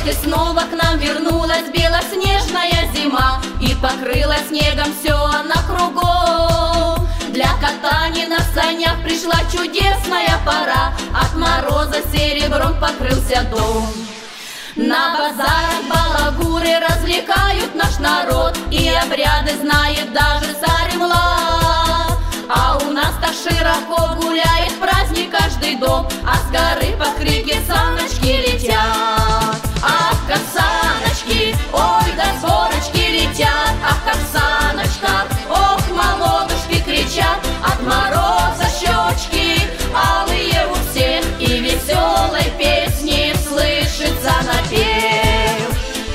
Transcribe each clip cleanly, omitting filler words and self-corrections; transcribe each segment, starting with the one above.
и снова к нам вернулась белоснежная зима, и покрыла снегом все она кругом. Для катания на санях пришла чудесная пора, от мороза серебром покрылся дом. На базарах балагуры развлекают наш народ, и обряды знает даже царь Млад. А у нас так широко гуляет праздник каждый дом, а с горы по крике саночки летят. Ах, как саночки, ой, да с горочки летят. Ах, как саночка, ох, молодушки кричат. От мороза щечки алые у всех, и веселой песни слышится напев.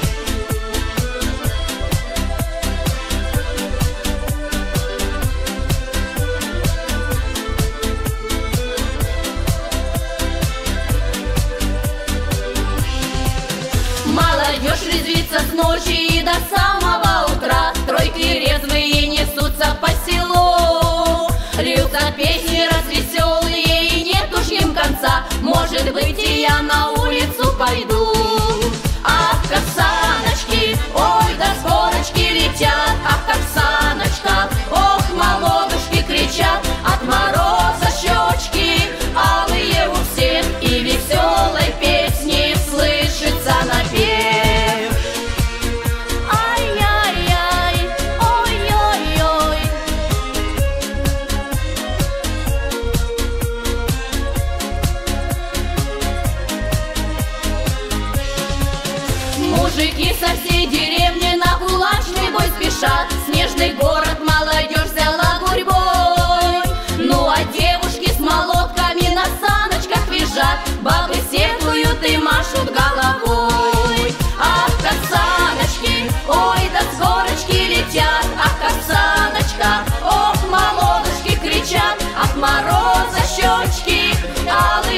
Молодежь резвится с ночи и до самого утра, тройки резвые несутся по селу. Льются песни развеселые, и нет уж им конца, может быть, и я на улицу пойду. Ах, как саночки, ой, да с горочки летят. Ах, как саночка, ох, молодушки кричат. От мороза щечки алые у всех, и веселой песни слышится напев. Ай-яй-яй, ой-ой-ой. Мужики со всей деревни на кулачный бой спешат, снежный город молодежь взяла гурьбой. Ну а девушки с молотками на саночках визжат, бабы сетуют и машут головой. Ах, как саночки, ой, да с горочки летят. Ах, как саночка, ох, молодушки кричат. От мороза щечки алые